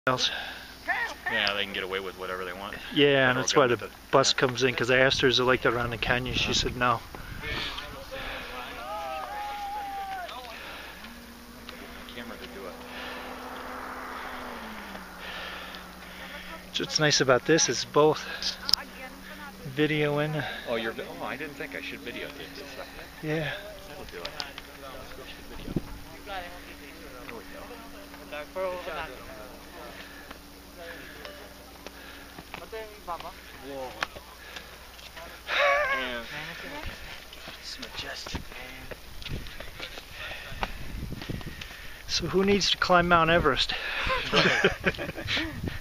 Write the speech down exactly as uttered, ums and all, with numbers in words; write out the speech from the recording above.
else. Yeah, they can get away with whatever they want. Yeah, and that's why the the, bus yeah. comes in, because I asked her, is it like that around the canyon? She said no. Camera to do it. What's nice about this is both video and... Oh, you're... Oh, I didn't think I should videotape this stuff. Yeah. That'll do it. Video. There we go. Whoa. And it's majestic. So who needs to climb Mount Everest?